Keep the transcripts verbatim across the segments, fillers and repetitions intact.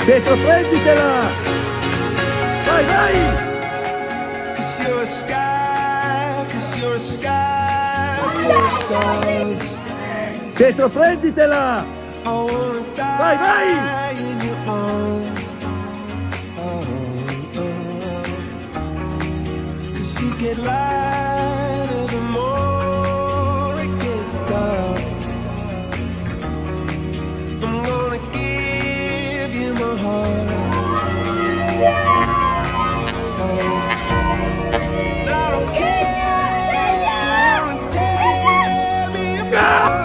Pietro, prenditela! Vai, vai! Cause you're a sky, cause you're a sky full of stars. Pietro, prenditela! I wanna die Vai, vai! in your arms. Oh, oh, oh. Cause you get lighter the more it gets dark. I'm gonna give you my heart. Oh. But I don't care, you wanna tear me apart.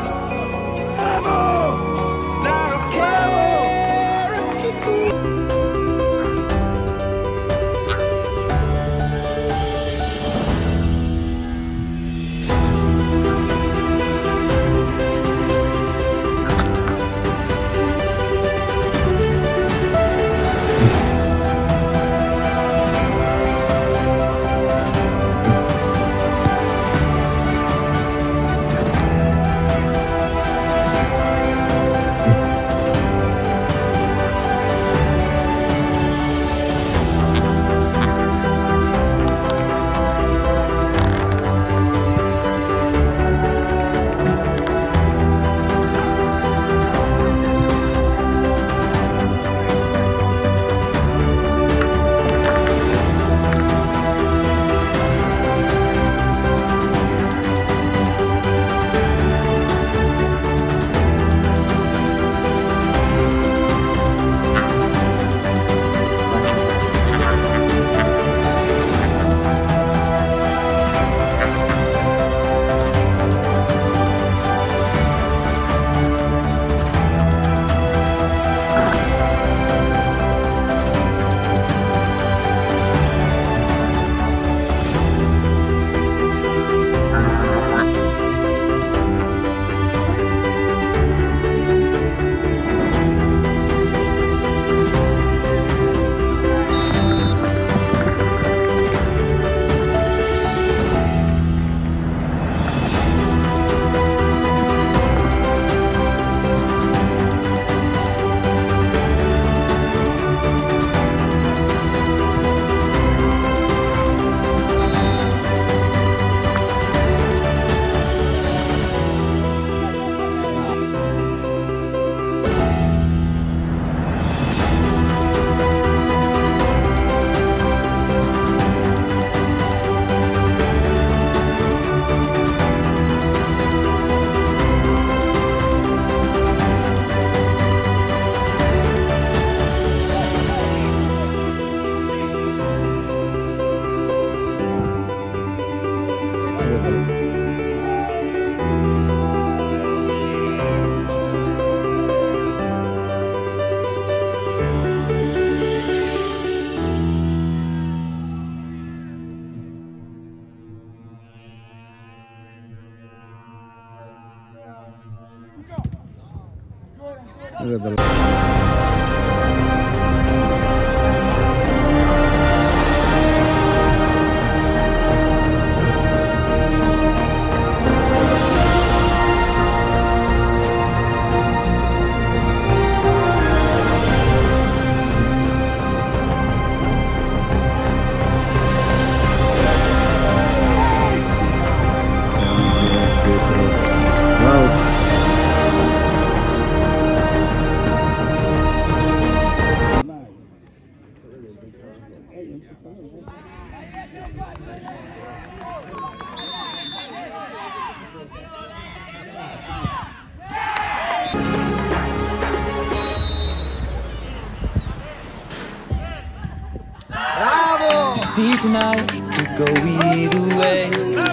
See tonight, it could go either way.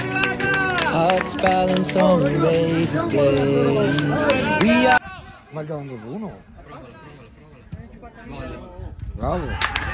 Hearts balanced on the razor blade. We are. Ma il due uno. Bravo.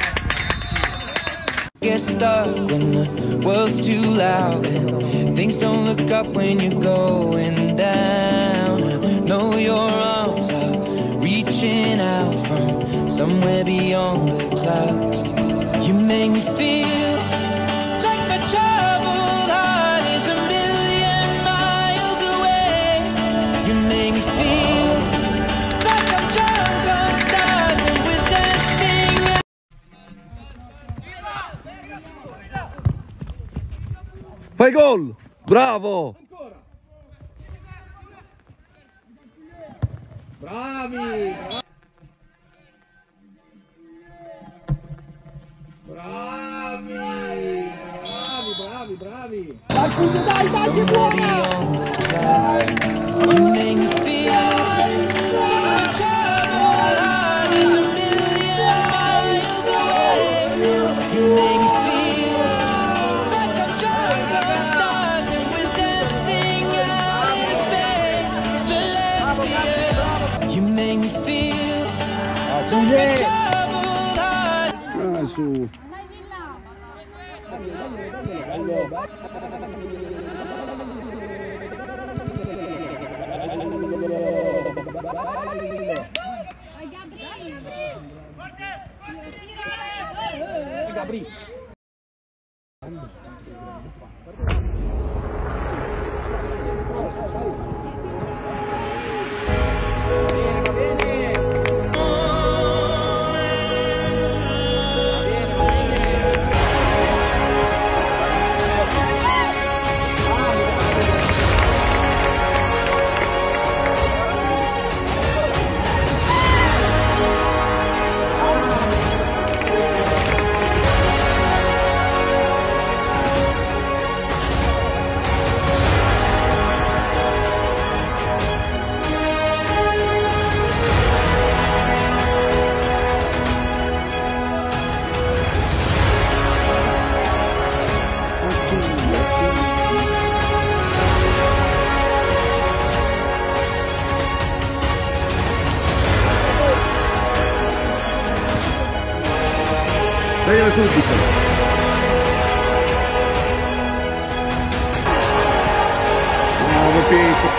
Get stuck when the world's too loud and things don't look up when you're going down. I know your arms are reaching out from somewhere beyond the clouds. You make me feel like my troubled heart is a million miles away. You make me feel like I'm drunk on stars and with Fai gol! Bravo! Ancora! Bravi! Bravi! Bravi, bravi, bravi! Dai, Fulvio, dai, dai, che buona! You make me feel like travel heart is a million miles away. You make me feel like I'm drunk on stars and we're dancing out in space, celestial. You make me feel like a travel heart. Ah, su! Gabri. Dagliela subito! Bravo Pietro!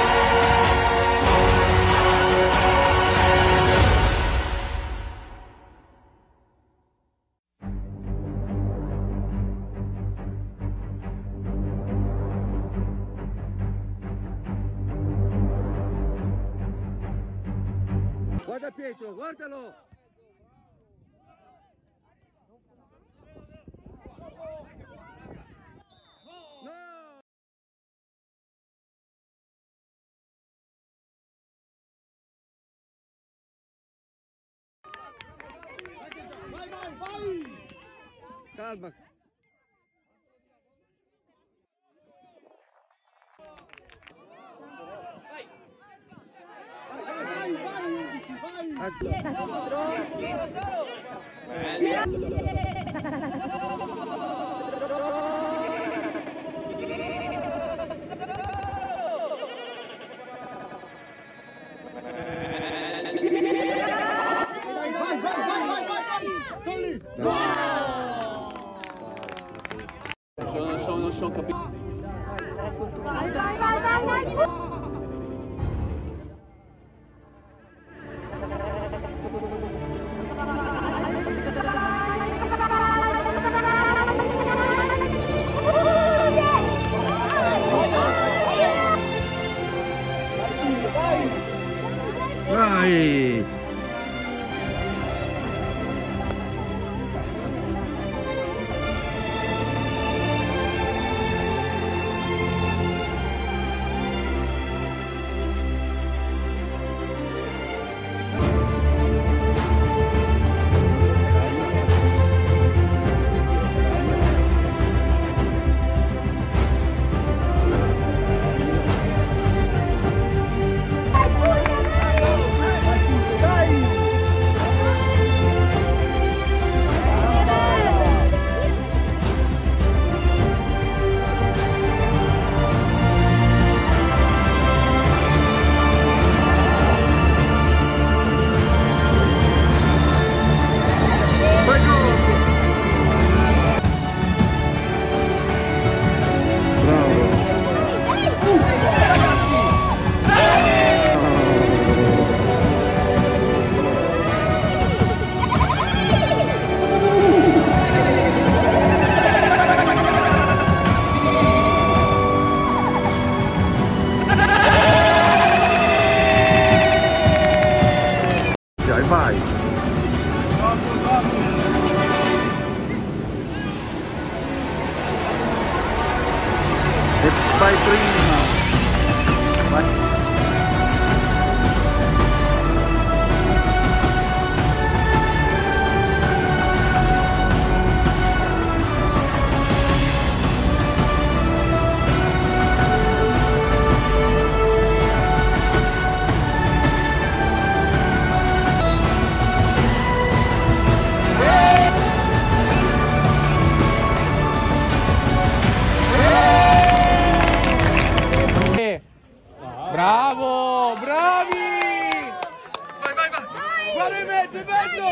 Guarda Pietro, guardalo! Calma. Sono, sono capito. Vai, vai, vai, vai, vai. Vai! Vai! Guarda in mezzo, in mezzo!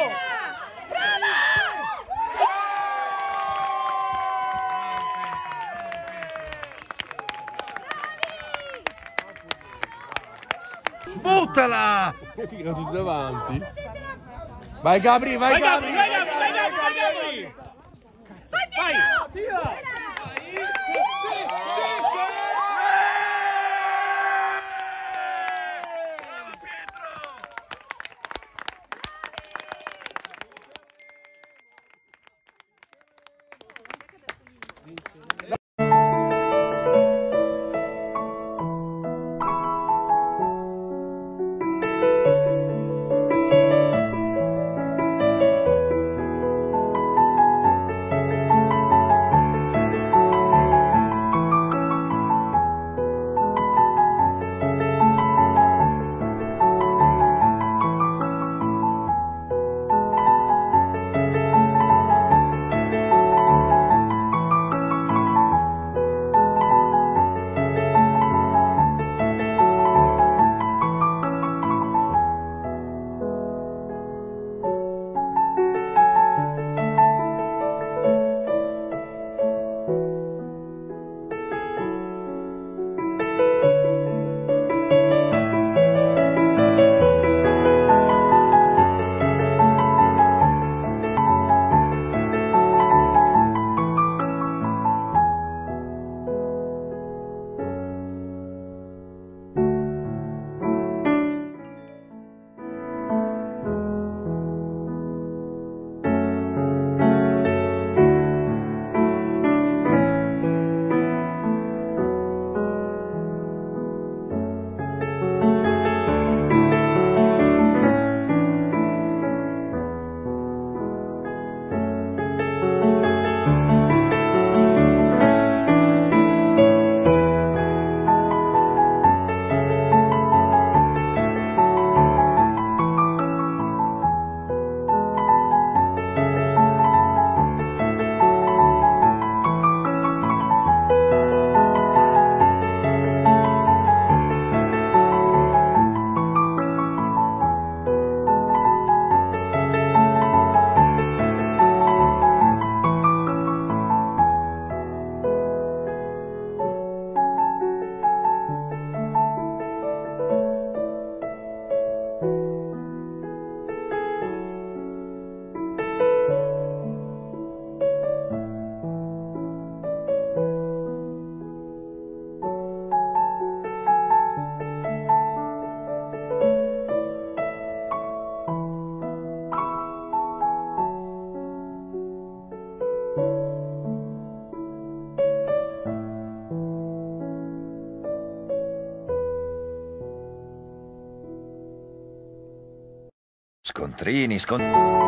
Buttala! Che figano tutti davanti. Vai Gabri, vai, vai Gabri, vai Gabri, vai Gabri, vai Gabri! Vai! Via! Scontrini, scontrini.